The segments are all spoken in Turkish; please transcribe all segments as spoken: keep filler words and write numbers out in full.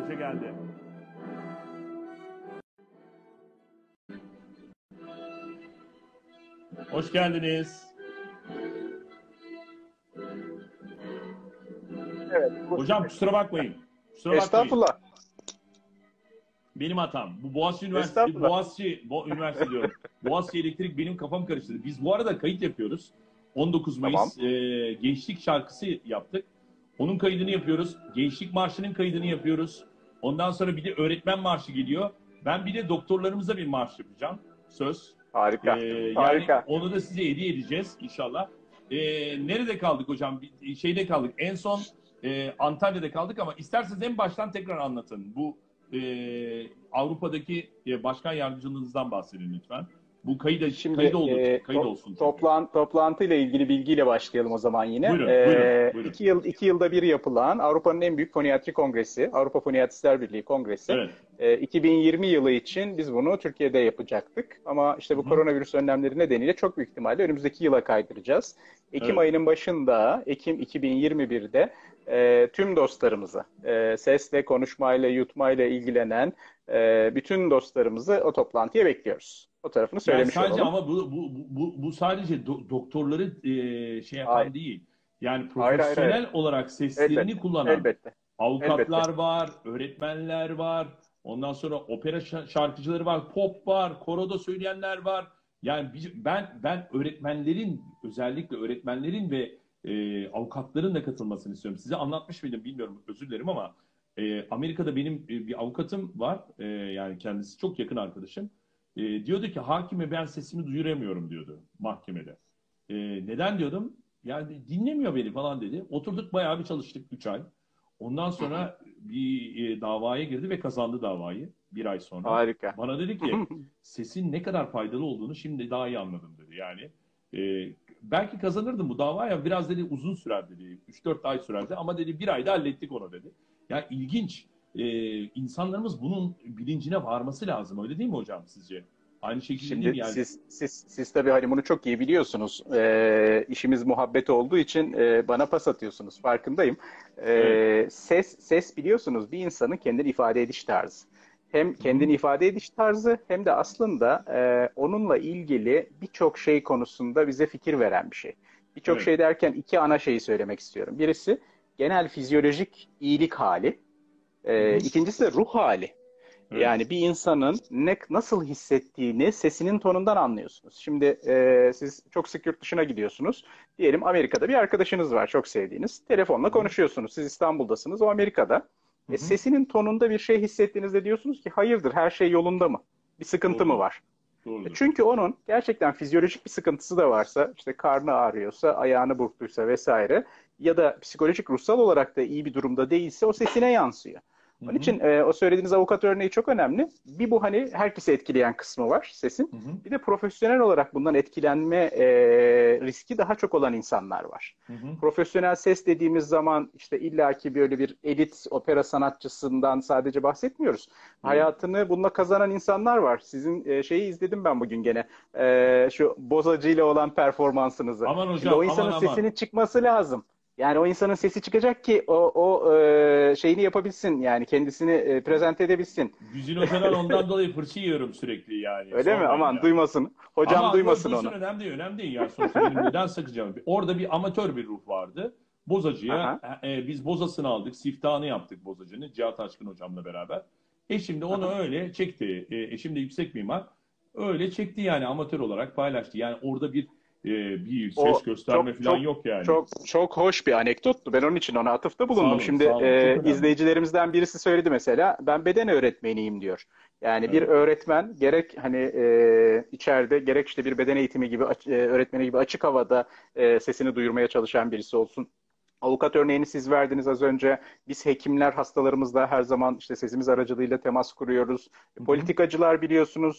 Ayşe geldi. Hoş geldiniz. Evet. Hocam kusura bakmayın. Kusura bakmayın. Estağfurullah. Benim hatam. Bu Boğaziçi Üniversitesi, Estağfurullah. Boğaziçi Bo Üniversitesi diyorum. Boğaziçi Elektrik benim kafam karıştırdı. Biz bu arada kayıt yapıyoruz. on dokuz Mayıs Tamam. e, Gençlik şarkısı yaptık. Onun kaydını yapıyoruz. Gençlik Marşı'nın kaydını yapıyoruz. Ondan sonra bir de öğretmen marşı geliyor. Ben bir de doktorlarımıza bir marş yapacağım. Söz. Harika. Ee, yani Harika. onu da size hediye edeceğiz inşallah. Ee, nerede kaldık hocam? Bir şeyde kaldık. En son e, Antalya'da kaldık ama isterseniz en baştan tekrar anlatın. Bu e, Avrupa'daki e, başkan yardımcılığınızdan bahsedin lütfen. Bu kayıt, Şimdi kayıt, olur, e, kayıt to- olsun. Çünkü. toplan, toplantıyla ilgili bilgiyle başlayalım o zaman yine. Buyurun, E, buyurun, buyurun. iki yıl iki yılda bir yapılan Avrupa'nın en büyük foniatri kongresi, Avrupa Foniatristler Birliği Kongresi. Evet. E, iki bin yirmi yılı için biz bunu Türkiye'de yapacaktık. Ama işte bu Hı-hı. koronavirüs önlemleri nedeniyle çok büyük ihtimalle önümüzdeki yıla kaydıracağız. Ekim Evet. ayının başında, Ekim iki bin yirmi birde e, tüm dostlarımızı, e, sesle, konuşmayla, yutmayla ilgilenen e, bütün dostlarımızı o toplantıya bekliyoruz. O tarafını Yani söylemiş sadece olalım. ama bu bu bu, bu sadece do- doktorları e, şey yapan Hayır. değil. Yani Hayır, hayır, hayır. profesyonel olarak seslerini Elbette, kullanan elbette, elbette. avukatlar var, öğretmenler var. Ondan sonra opera şa- şarkıcıları var, pop var, koroda söyleyenler var. Yani biz- ben ben öğretmenlerin, özellikle öğretmenlerin ve e, avukatların da katılmasını istiyorum. Size anlatmış mıydım bilmiyorum, özür dilerim ama e, Amerika'da benim e, bir avukatım var. E, yani kendisi çok yakın arkadaşım. E, diyordu ki hakime ben sesimi duyuramıyorum diyordu mahkemede. E, neden diyordum? Yani dinlemiyor beni falan dedi. Oturduk bayağı bir çalıştık üç ay. Ondan sonra bir e, davaya girdi ve kazandı davayı bir ay sonra. Harika. Bana dedi ki sesin ne kadar faydalı olduğunu şimdi daha iyi anladım dedi. Yani e, belki kazanırdım bu davaya, biraz dedi uzun sürer dedi. üç dört ay sürerdi ama dedi bir ayda hallettik onu dedi. Yani ilginç. E, insanlarımız bunun bilincine varması lazım. Öyle değil mi hocam sizce? Aynı şekilde değil mi Şimdi yani? siz siz siz tabii hani bunu çok iyi biliyorsunuz. Ee, işimiz muhabbet olduğu için e, bana pas atıyorsunuz. Farkındayım. Evet. Ee, ses ses biliyorsunuz bir insanın kendini ifade ediş tarzı. Hem Hı hı. kendini ifade ediş tarzı hem de aslında e, onunla ilgili birçok şey konusunda bize fikir veren bir şey. Birçok Evet. şey derken iki ana şeyi söylemek istiyorum. Birisi genel fizyolojik iyilik hali. Hı Ee, hı. ikincisi de ruh hali. Evet. Yani bir insanın ne nasıl hissettiğini sesinin tonundan anlıyorsunuz. Şimdi e, siz çok sık yurt dışına gidiyorsunuz. Diyelim Amerika'da bir arkadaşınız var çok sevdiğiniz. Telefonla Hı hı. konuşuyorsunuz. Siz İstanbul'dasınız, o Amerika'da. Hı E, hı. sesinin tonunda bir şey hissettiğinizde diyorsunuz ki hayırdır, her şey yolunda mı? Bir sıkıntı mı Doğrudur. var? E, Doğrudur. Çünkü onun gerçekten fizyolojik bir sıkıntısı da varsa, işte karnı ağrıyorsa, ayağını burktuysa vesaire ya da psikolojik, ruhsal olarak da iyi bir durumda değilse o sesine yansıyor. Hı Onun hı. için e, o söylediğiniz avukat örneği çok önemli. Bir bu hani herkesi etkileyen kısmı var sesin. Hı hı. Bir de profesyonel olarak bundan etkilenme e, riski daha çok olan insanlar var. Hı hı. Profesyonel ses dediğimiz zaman işte illaki böyle bir elit opera sanatçısından sadece bahsetmiyoruz. Evet. Hayatını bununla kazanan insanlar var. Sizin e, şeyi izledim ben bugün gene. E, şu bozacı ile olan performansınızı. Aman Şimdi hocam, o aman insanın aman. sesinin çıkması lazım. Yani o insanın sesi çıkacak ki o, o e, şeyini yapabilsin, yani kendisini e, prezente edebilsin. Güzin hocadan ondan dolayı fırça yiyorum sürekli yani. Öyle mi? Sormayın Aman yani. duymasın. Hocam Ama du- duymasın duysun, onu. önemli değil, önemli değil. Yani sonuçta benim neden sakıncam? Orada bir amatör bir ruh vardı. Bozacıya Aha. e, biz bozasını aldık, siftahını yaptık bozacının Cihat Aşkın hocamla beraber. Eşim de onu Aha. öyle çekti. E, eşim de yüksek mimar. Öyle çekti yani, amatör olarak paylaştı. Yani orada bir e, bir ses O gösterme çok falan çok yok yani. çok çok hoş bir anekdottu. Ben onun için ona atıfta Sağ bulundum. olun, Şimdi sağ olun. Çok e, önemli. izleyicilerimizden birisi söyledi mesela. Ben beden öğretmeniyim diyor. Yani bir Evet. öğretmen gerek hani e, içeride gerek işte bir beden eğitimi gibi aç- e, öğretmeni gibi açık havada e, sesini duyurmaya çalışan birisi olsun. Avukat örneğini siz verdiniz az önce. Biz hekimler hastalarımızla her zaman işte sesimiz aracılığıyla temas kuruyoruz. Hı hı. Politikacılar biliyorsunuz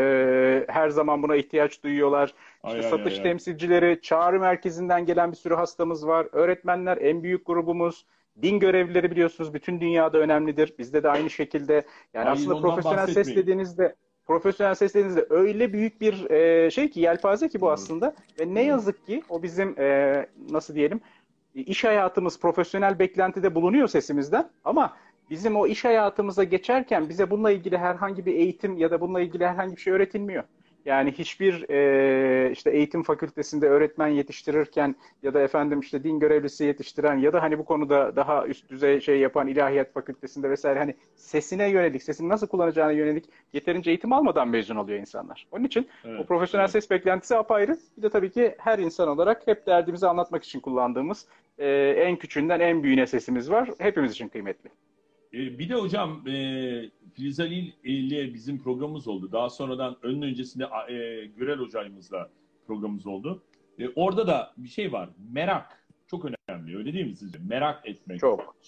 e, her zaman buna ihtiyaç duyuyorlar. İşte Ay ay ay satış ay. temsilcileri, çağrı merkezinden gelen bir sürü hastamız var. Öğretmenler en büyük grubumuz. Din görevlileri biliyorsunuz bütün dünyada önemlidir. Bizde de aynı şekilde. Yani Ay aslında ondan profesyonel ses bahsetmeyin. dediğinizde profesyonel ses dediğinizde öyle büyük bir e, şey ki, yelpaze ki bu Doğru. aslında. Ve ne Evet. yazık ki o bizim e, nasıl diyelim, iş hayatımız profesyonel beklentide bulunuyor sesimizden ama bizim o iş hayatımıza geçerken bize bununla ilgili herhangi bir eğitim ya da bununla ilgili herhangi bir şey öğretilmiyor. Yani hiçbir e, işte eğitim fakültesinde öğretmen yetiştirirken ya da efendim işte din görevlisi yetiştiren ya da hani bu konuda daha üst düzey şey yapan ilahiyat fakültesinde vesaire hani sesine yönelik, sesini nasıl kullanacağına yönelik yeterince eğitim almadan mezun oluyor insanlar. Onun için o Evet, profesyonel evet. ses beklentisi apayrı. Bir de tabii ki her insan olarak hep derdimizi anlatmak için kullandığımız e, en küçüğünden en büyüğüne sesimiz var. Hepimiz için kıymetli. E, bir de hocam e, Filiz Ali ile bizim programımız oldu. Daha sonradan önün öncesinde e, Gürel hocamızla programımız oldu. E, orada da bir şey var. Merak çok önemli. Öyle değil mi sizce? Merak etmek. Çok.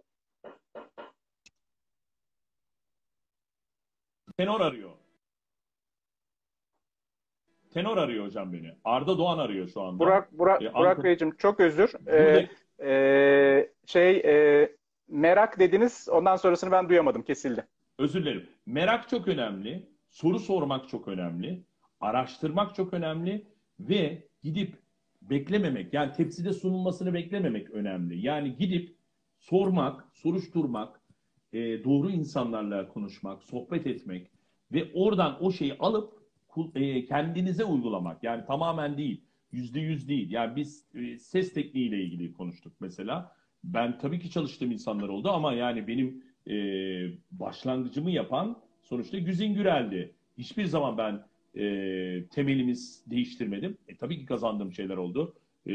Tenor arıyor. Tenor arıyor hocam beni. Arda Doğan arıyor şu anda. Burak, Burak, E, Burak Ankara. Beyciğim çok özür. Burada Ee, e, şey e, merak dediniz. Ondan sonrasını ben duyamadım. Kesildi. özür dilerim. Merak çok önemli. Soru sormak çok önemli. Araştırmak çok önemli. Ve gidip beklememek, yani tepside sunulmasını beklememek önemli. Yani gidip sormak, soruşturmak, e, doğru insanlarla konuşmak, sohbet etmek ve oradan o şeyi alıp e, kendinize uygulamak. Yani tamamen değil, yüzde yüz değil. Yani biz e, ses tekniğiyle ilgili konuştuk mesela. Ben tabii ki çalıştığım insanlar oldu ama yani benim e, başlangıcımı yapan sonuçta Güzin Gürel'di. Hiçbir zaman ben e, temelimiz değiştirmedim. E, tabii ki kazandığım şeyler oldu. E,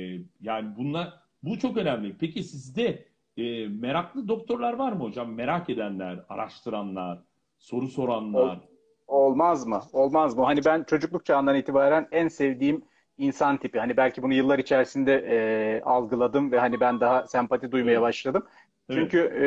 yani bunlar, bu çok önemli. Peki sizde e, meraklı doktorlar var mı hocam? Merak edenler, araştıranlar, soru Ol, soranlar. olmaz mı? Olmaz mı? Hani ben çocukluk çağından itibaren en sevdiğim insan tipi. Hani belki bunu yıllar içerisinde e, algıladım ve hani ben daha sempati duymaya Evet, başladım. Çünkü evet. e,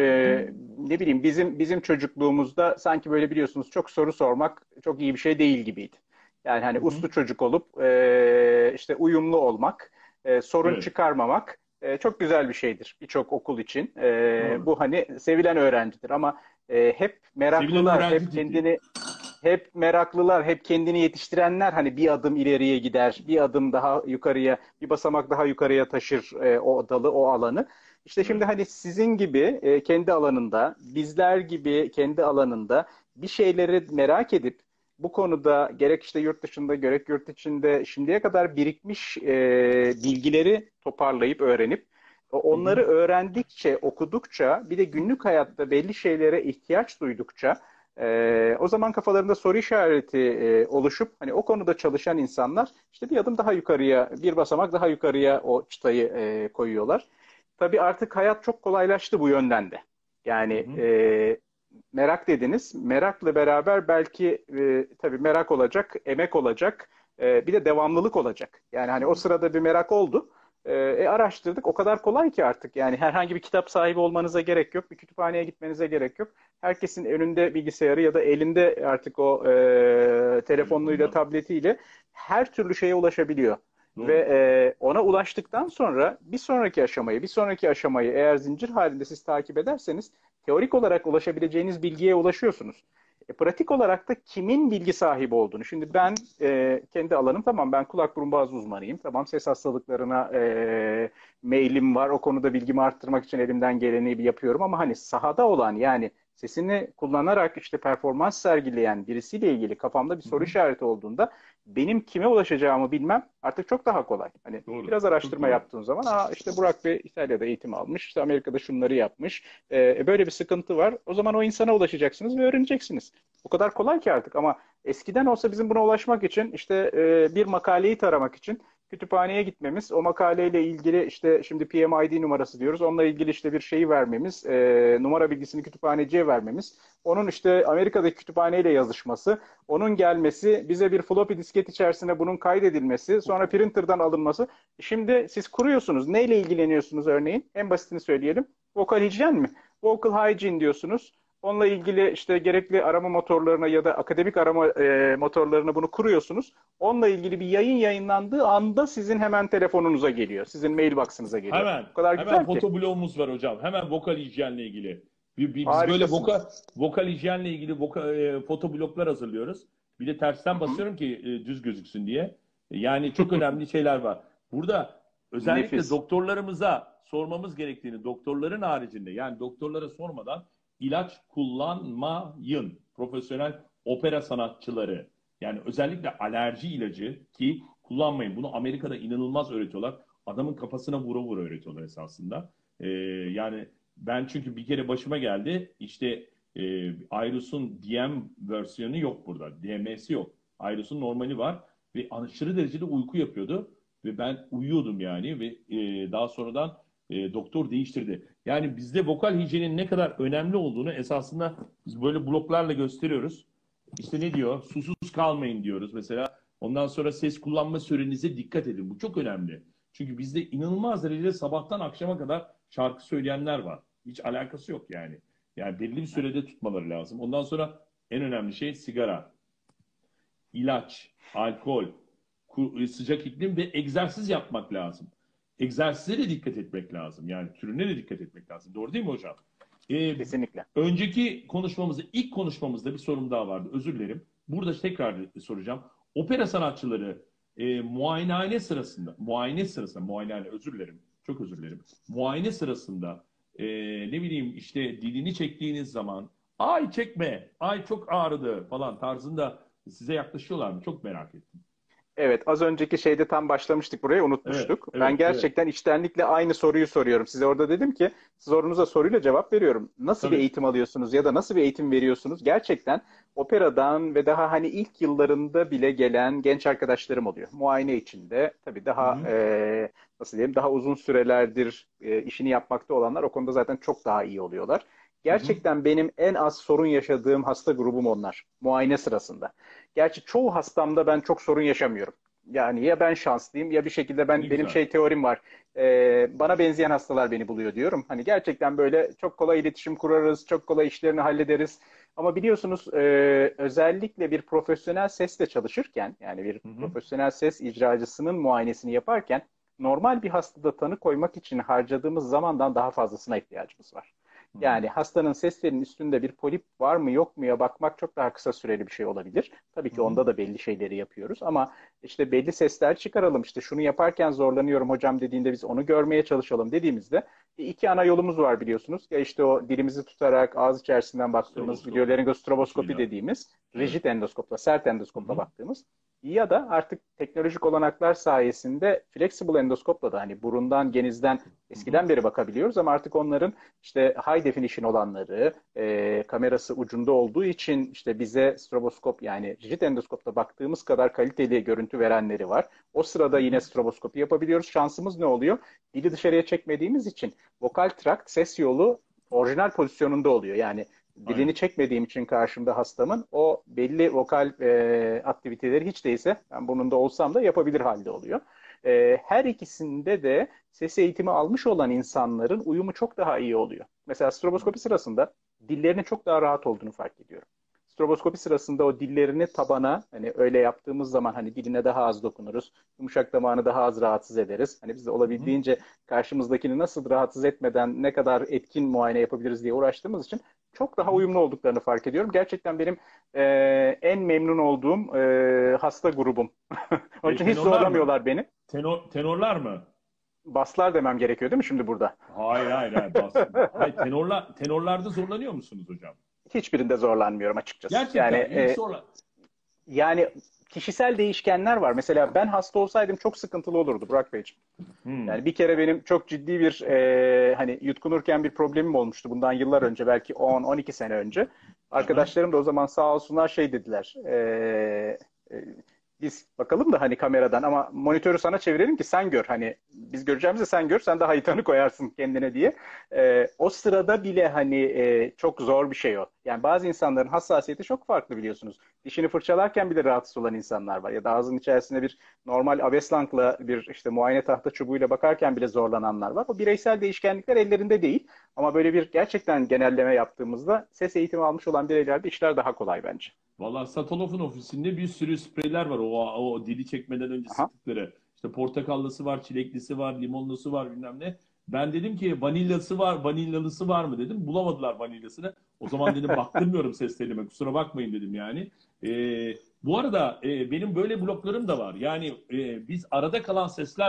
ne bileyim bizim bizim çocukluğumuzda sanki böyle biliyorsunuz çok soru sormak çok iyi bir şey değil gibiydi. Yani hani Hı hı. uslu çocuk olup e, işte uyumlu olmak, e, sorun Evet, çıkarmamak e, çok güzel bir şeydir birçok okul için. E, doğru. bu hani sevilen öğrencidir ama e, hep Sevilen meraklılar, öğrenci hep tipi. kendini hep meraklılar, hep kendini yetiştirenler hani bir adım ileriye gider, bir adım daha yukarıya, bir basamak daha yukarıya taşır e, o dalı, o alanı. İşte şimdi Evet. hani sizin gibi e, kendi alanında, bizler gibi kendi alanında bir şeyleri merak edip bu konuda gerek işte yurt dışında gerek yurt içinde şimdiye kadar birikmiş e, bilgileri toparlayıp öğrenip Hı hı. onları öğrendikçe, okudukça bir de günlük hayatta belli şeylere ihtiyaç duydukça ee, o zaman kafalarında soru işareti e, oluşup hani o konuda çalışan insanlar işte bir adım daha yukarıya, bir basamak daha yukarıya o çıtayı e, koyuyorlar. Tabii artık hayat çok kolaylaştı bu yönden de. Hı Yani hı. e, merak dediniz. Merakla beraber belki e, tabii merak olacak, emek olacak, e, bir de devamlılık olacak. Yani hani o Doğru. sırada bir merak oldu. E, e, araştırdık. O kadar kolay ki artık. Yani herhangi bir kitap sahibi olmanıza gerek yok. Bir kütüphaneye gitmenize gerek yok. Herkesin önünde bilgisayarı ya da elinde artık o e, telefonuyla, Telefonlar. tabletiyle her türlü şeye ulaşabiliyor. Ve Doğru. e, ona ulaştıktan sonra bir sonraki aşamayı, bir sonraki aşamayı eğer zincir halinde siz takip ederseniz teorik olarak ulaşabileceğiniz bilgiye ulaşıyorsunuz. E, pratik olarak da kimin bilgi sahibi olduğunu. Şimdi ben e, kendi alanım tamam ben kulak burun boğaz uzmanıyım. Tamam ses hastalıklarına e, mailim var. O konuda bilgimi arttırmak için elimden geleni yapıyorum ama hani sahada olan yani sesini kullanarak işte performans sergileyen birisiyle ilgili kafamda bir Hı soru hı. işareti olduğunda benim kime ulaşacağımı bilmem artık çok daha kolay. Hani Doğru. biraz Çok araştırma doğru. yaptığın zaman aa işte Burak Bey İtalya'da eğitim almış, işte Amerika'da şunları yapmış. Ee, böyle bir sıkıntı var. O zaman o insana ulaşacaksınız ve öğreneceksiniz. O kadar kolay ki artık ama eskiden olsa bizim buna ulaşmak için işte e, bir makaleyi taramak için kütüphaneye gitmemiz, o makaleyle ilgili işte şimdi P M I D numarası diyoruz. Onunla ilgili işte bir şeyi vermemiz, e, numara bilgisini kütüphaneciye vermemiz, onun işte Amerika'daki kütüphaneyle yazışması, onun gelmesi, bize bir floppy disket içerisine bunun kaydedilmesi, sonra printer'dan alınması. Şimdi siz kuruyorsunuz. Neyle ilgileniyorsunuz örneğin? En basitini söyleyelim. Vokal hijyen mi? Vocal hygiene diyorsunuz. Onunla ilgili işte gerekli arama motorlarına ya da akademik arama e, motorlarına bunu kuruyorsunuz. Onunla ilgili bir yayın yayınlandığı anda sizin hemen telefonunuza geliyor. Sizin mailbox'ınıza geliyor. Hemen, O kadar hemen güzel ki. fotobloğumuz var hocam. Hemen vokal hijyenle ilgili. Bi- bi- Biz böyle vokal, Harikasınız. vokal hijyenle ilgili voka, e, fotobloklar hazırlıyoruz. Bir de Hı tersten hı. basıyorum ki e, düz gözüksün diye. E, Yani çok önemli şeyler var. Burada özellikle Nefis. doktorlarımıza sormamız gerektiğini, doktorların haricinde, yani doktorlara sormadan ilaç kullanmayın. Profesyonel opera sanatçıları, yani özellikle alerji ilacı ki kullanmayın. Bunu Amerika'da inanılmaz öğretiyorlar. Adamın kafasına vura vura öğretiyorlar esasında. Ee, yani ben çünkü bir kere başıma geldi. İşte e, Ayrus'un D M versiyonu yok burada. D M'si yok. Ayrus'un normali var ve aşırı derecede uyku yapıyordu ve ben uyuyordum yani ve e, daha sonradan e, doktor değiştirdi. Yani bizde vokal hijyenin ne kadar önemli olduğunu esasında biz böyle bloklarla gösteriyoruz. İşte ne diyor? Susuz kalmayın diyoruz mesela. Ondan sonra ses kullanma sürenize dikkat edin. Bu çok önemli. Çünkü bizde inanılmaz derecede sabahtan akşama kadar şarkı söyleyenler var. Hiç alakası yok yani. Yani belli bir sürede tutmaları lazım. Ondan sonra en önemli şey sigara, ilaç, alkol, sıcak iklim ve egzersiz yapmak lazım. Egzersize de dikkat etmek lazım. Yani türüne de dikkat etmek lazım. Doğru değil mi hocam? Ee, Kesinlikle. önceki konuşmamızda, ilk konuşmamızda bir sorum daha vardı. Özür dilerim. Burada tekrar soracağım. Opera sanatçıları e, muayenehane sırasında, muayene sırasında, muayenehane özür dilerim. Çok özür dilerim. Muayene sırasında e, ne bileyim işte dilini çektiğiniz zaman ay çekme, ay çok ağrıdı falan tarzında size yaklaşıyorlar mı? Çok merak ettim. Evet, az önceki şeyde tam başlamıştık, burayı Evet, unutmuştuk. Ben evet, evet. gerçekten içtenlikle aynı soruyu soruyorum. Size orada dedim ki sorunuza soruyla cevap veriyorum. Nasıl bir Tabii. eğitim alıyorsunuz ya da nasıl bir eğitim veriyorsunuz? Gerçekten operadan ve daha hani ilk yıllarında bile gelen genç arkadaşlarım oluyor. Muayene içinde tabii Hı daha hı, e, nasıl diyeyim daha uzun sürelerdir e, işini yapmakta olanlar o konuda zaten çok daha iyi oluyorlar. hı hı. Gerçekten benim en az sorun yaşadığım hasta grubum onlar. Muayene sırasında. Gerçi çoğu hastamda ben çok sorun yaşamıyorum. Yani ya ben şanslıyım ya bir şekilde Ne ben benim güzel. şey teorim var. Ee, bana benzeyen hastalar beni buluyor diyorum. Hani gerçekten böyle çok kolay iletişim kurarız, çok kolay işlerini hallederiz. Ama biliyorsunuz e, özellikle bir profesyonel sesle çalışırken yani bir Hı hı, profesyonel ses icracısının muayenesini yaparken normal bir hastada tanı koymak için harcadığımız zamandan daha fazlasına ihtiyacımız var. hı hı, Yani hastanın seslerinin üstünde bir polip var mı yok muya bakmak çok daha kısa süreli bir şey olabilir. Tabii hı ki hı. onda da belli şeyleri yapıyoruz ama işte belli sesler çıkaralım. İşte şunu yaparken zorlanıyorum hocam dediğinde biz onu görmeye çalışalım dediğimizde iki ana yolumuz var biliyorsunuz. Ya işte o dilimizi tutarak ağız içerisinden baktığımız Stroboskop. videolaringostroboskopi Suyla. dediğimiz Evet. rigid endoskopla, sert Hı endoskopla hı, baktığımız ya da artık teknolojik olanaklar sayesinde flexible endoskopla da hani burundan, genizden hı hı. eskiden beri bakabiliyoruz ama artık onların işte high definition olanları, e, kamerası ucunda olduğu için işte bize stroboskop yani rigid endoskopta baktığımız kadar kaliteli görüntü verenleri var. O Hı sırada hı. yine stroboskopi yapabiliyoruz. Şansımız ne oluyor? Dili dışarıya çekmediğimiz için vokal trakt, ses yolu orijinal pozisyonunda oluyor. Yani dilini Aynen. çekmediğim için karşımda hastamın o belli vokal e, aktiviteleri hiç değilse ben burnunda olsam da yapabilir halde oluyor. E, her ikisinde de ses eğitimi almış olan insanların uyumu çok daha iyi oluyor. Mesela stroboskopi sırasında dillerinin çok daha rahat olduğunu fark ediyorum. Stroboskopi sırasında o dillerini tabana hani öyle yaptığımız zaman hani diline daha az dokunuruz. Yumuşak damağını daha az rahatsız ederiz. Hani biz de Hı hı. olabildiğince karşımızdakini nasıl rahatsız etmeden ne kadar etkin muayene yapabiliriz diye uğraştığımız için çok Hı daha hı. uyumlu olduklarını fark ediyorum. Gerçekten benim e, en memnun olduğum e, hasta grubum. Onun E, için hiç tenorlar mı? zorlamıyorlar beni. Tenor, tenorlar mı? Baslar demem gerekiyor değil mi şimdi burada? Hayır, hayır, hayır. Bas, hayır, tenorlar, tenorlarda zorlanıyor musunuz hocam? Hiçbirinde zorlanmıyorum açıkçası. Yani Gerçekten hiç e, zorla. yani kişisel değişkenler var. Mesela ben hasta olsaydım çok sıkıntılı olurdu Burak Beyciğim. Hmm. Yani bir kere benim çok ciddi bir e, hani yutkunurken bir problemim olmuştu. Bundan yıllar önce belki on on iki sene önce. Aha. Arkadaşlarım da o zaman sağ olsunlar şey dediler. E, e, biz bakalım da hani kameradan ama monitörü sana çevirelim ki sen gör. Hani biz göreceğimizi sen gör. Sen daha iyi tanı koyarsın kendine diye. E, o sırada bile hani e, çok zor bir şey o. Yani bazı insanların hassasiyeti çok farklı biliyorsunuz. Dişini fırçalarken bile rahatsız olan insanlar var. Ya da ağzının içerisinde bir normal abeslankla bir işte muayene tahta çubuğuyla bakarken bile zorlananlar var. O bireysel değişkenlikler ellerinde değil. Ama böyle bir gerçekten genelleme yaptığımızda ses eğitimi almış olan bireylerde işler daha kolay bence. Valla Satalov'un ofisinde bir sürü spreyler var. O, o dili çekmeden önce Aha. sıktıkları. İşte portakallısı var, çileklisi var, limonlusu var bilmem ne. Ben dedim ki vanilyası var, vanilyalısı var mı dedim. Bulamadılar vanilyasını. O zaman dedim baktırmıyorum ses telime. Kusura bakmayın dedim yani. Ee, bu arada e, benim böyle bloklarım da var. Yani e, biz arada kalan sesler var.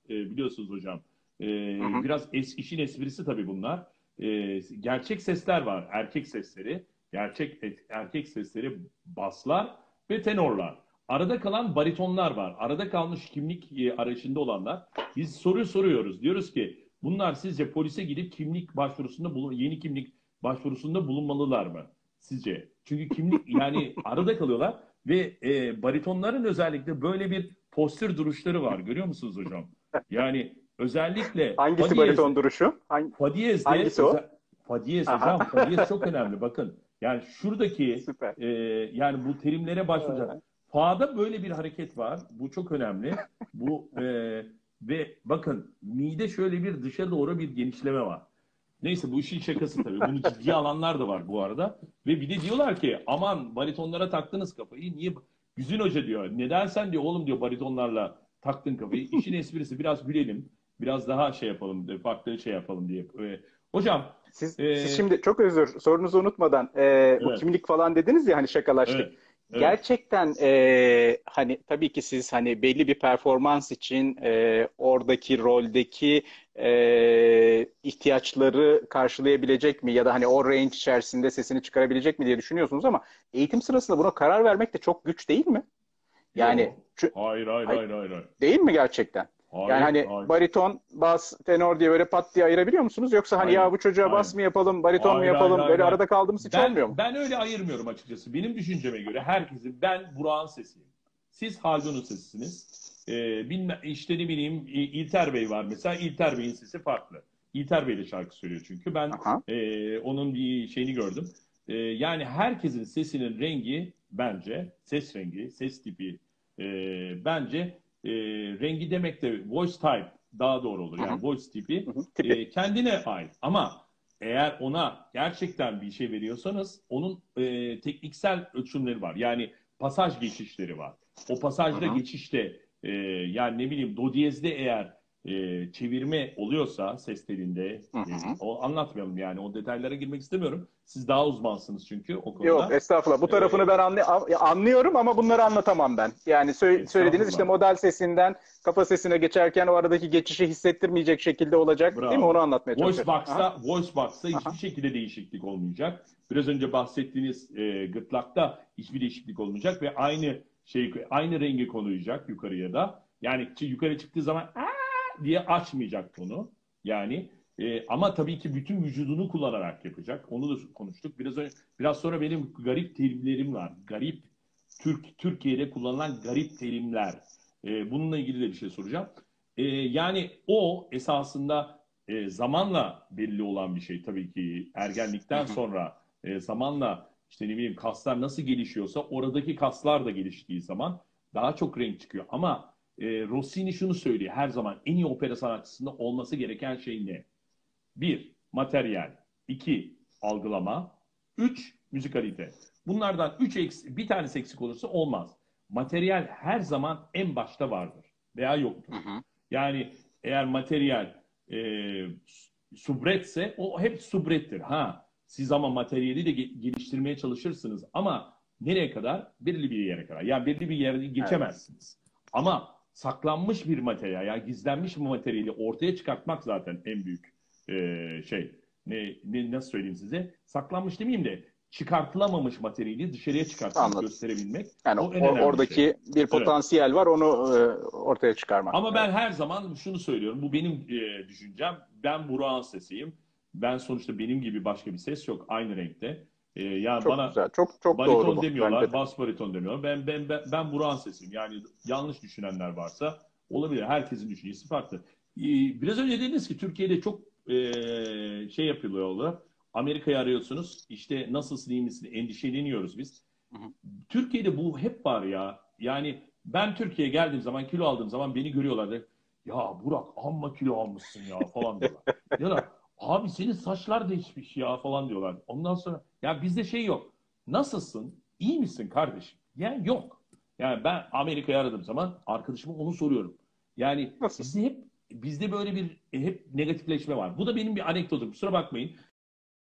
e, biliyorsunuz hocam. E, Hı hı. biraz es, işin esprisi tabii bunlar. E, gerçek sesler var, erkek sesleri. Gerçek e, erkek sesleri, baslar ve tenorlar. Arada kalan baritonlar var. Arada kalmış kimlik e, arayışında olanlar. Biz soru soruyoruz. Diyoruz ki bunlar sizce polise gidip kimlik başvurusunda bulun, yeni kimlik başvurusunda bulunmalılar mı? Sizce? Çünkü kimlik yani arada kalıyorlar ve e, baritonların özellikle böyle bir postür duruşları var. Görüyor musunuz hocam? Yani özellikle fa Hangisi diyezde, bariton duruşu? Hangi, fa diyezde hangisi o? özel, fa diyez Aha. hocam, fa diyez çok önemli. Bakın yani şuradaki Süper. e, yani bu terimlere başvuracak. Ee, Fa'da böyle bir hareket var. Bu çok önemli. Bu e, ve bakın mide şöyle bir dışa doğru bir genişleme var. Neyse bu işin şakası tabii. Bunu ciddiye alanlar da var bu arada. Ve bir de diyorlar ki aman baritonlara taktınız kafayı. Niye? Güzin Hoca diyor. Neden sen diyor oğlum diyor baritonlarla taktın kafayı. İşin esprisi biraz gülelim. Biraz daha şey yapalım. Farklı şey yapalım diye. Ee, hocam Siz, e, siz şimdi çok özür sorunuzu unutmadan e, bu evet, kimlik falan dediniz ya hani şakalaştık. evet, evet. Gerçekten e, hani tabii ki siz hani belli bir performans için e, oradaki roldeki e, ihtiyaçları karşılayabilecek mi ya da hani o range içerisinde sesini çıkarabilecek mi diye düşünüyorsunuz ama eğitim sırasında buna karar vermek de çok güç değil mi? Yani Yok. çü- Hayır, hayır, hay- hayır, hayır, hayır. değil mi gerçekten? Yani Hayır, hani hayır, bariton, bas, tenor diye böyle pat diye ayırabiliyor musunuz? Yoksa hani hayır, ya bu çocuğa hayır. bas mı yapalım, bariton mu Hayır, hayır, yapalım? hayır, Böyle hayır. arada kaldığımız hiç Ben olmuyor mu? ben öyle ayırmıyorum açıkçası. Benim düşünceme göre herkesin ben Burak'ın sesiyim. Siz Haldun'un sesisiniz. Ee, bilme, işte ne bileyim İ- İlter Bey var mesela. İlter Bey'in sesi farklı. İlter Bey de şarkı söylüyor çünkü. Ben Aha. e, onun bir şeyini gördüm. E, yani herkesin sesinin rengi bence, ses rengi, ses tipi e, bence e, rengi demek de voice type daha doğru olur. Hı hı, Yani voice tipi hı hı. Tipi. e, kendine ait. Ama eğer ona gerçekten bir şey veriyorsanız onun e, tekniksel ölçümleri var. Yani pasaj geçişleri var. O Hı pasajda hı, geçişte e, yani ne bileyim do diyezde eğer e, çevirme oluyorsa ses telinde hı e, hı. o anlatmayalım yani o detaylara girmek istemiyorum. Siz daha uzmansınız çünkü o Yok konuda. estağfurullah. Bu E, tarafını ben anlay- anlıyorum ama bunları anlatamam ben. Yani sö- söylediğiniz işte estağfurullah. model sesinden kafa sesine geçerken o aradaki geçişi hissettirmeyecek şekilde olacak değil mi? Onu Bravo. anlatmaya Voice çalışıyorsunuz. Aha, Box'ta, Voice Box'ta hiçbir aha. şekilde değişiklik olmayacak. Biraz önce bahsettiğiniz e, gırtlakta hiçbir değişiklik olmayacak ve aynı şey aynı rengi konuyacak yukarıya da. Yani çı- yukarı çıktığı zaman "Aa!" diye açmayacak tonu. Yani e, ama tabii ki bütün vücudunu kullanarak yapacak. Onu da konuştuk. Biraz önce, biraz sonra benim garip terimlerim var. Garip Türk Türkiye'de kullanılan garip terimler. E, bununla ilgili de bir şey soracağım. E, yani o esasında e, zamanla belli olan bir şey tabii ki Hı ergenlikten hı, sonra e, zamanla işte ne bileyim kaslar nasıl gelişiyorsa oradaki kaslar da geliştiği zaman daha çok renk çıkıyor. Ama e, Rossini şunu söylüyor her zaman en iyi opera sanatçısında olması gereken şey ne? Bir, materyal. İki, algılama. Üç, müzikalite. Bunlardan üç eks bir tanesi eksik olursa olmaz. Materyal her zaman en başta vardır veya yoktur. hı hı. Yani eğer materyal e, subretse o hep subrettir. Ha, siz ama materyali de ge- geliştirmeye çalışırsınız ama nereye kadar? Belirli bir yere kadar. Yani belirli bir yere Evet. geçemezsiniz. Ama saklanmış bir materyal, yani gizlenmiş bir materyali ortaya çıkartmak zaten en büyük e, şey. Ne, ne nasıl söyleyeyim size? Saklanmış demeyeyim de çıkartılamamış materyali dışarıya çıkartmak, Anladım. gösterebilmek Yani o en or- önemli şey. oradaki bir Evet. potansiyel var onu e, ortaya çıkarmak. Ama Evet. ben her zaman şunu söylüyorum. Bu benim e, düşüncem. Ben Burak'ın sesiyim. Ben sonuçta benim gibi başka bir ses yok. Aynı renkte. E, yani Çok bana güzel. Çok çok doğru bariton bu bence demiyorlar, de. bas bariton demiyorlar. Ben ben ben, ben Burak'ın sesiyim. Yani yanlış düşünenler varsa olabilir. Herkesin düşüncesi farklı. E, biraz önce dediniz ki Türkiye'de çok e, şey yapıyorlar. Amerika'yı arıyorsunuz. İşte nasılsın, iyi misin? Endişeleniyoruz biz. Hı hı. Türkiye'de bu hep var ya. Yani ben Türkiye'ye geldiğim zaman, kilo aldığım zaman beni görüyorlar. Ya Burak amma kilo almışsın ya falan diyorlar. Ya da abi senin saçlar değişmiş ya falan diyorlar. Ondan sonra ya bizde şey yok. Nasılsın? İyi misin kardeşim? Yani yok. Yani ben Amerika'yı aradığım zaman arkadaşıma onu soruyorum. Yani Nasıl? bizde hep bizde böyle bir hep negatifleşme var. Bu da benim bir anekdotum. Kusura bakmayın.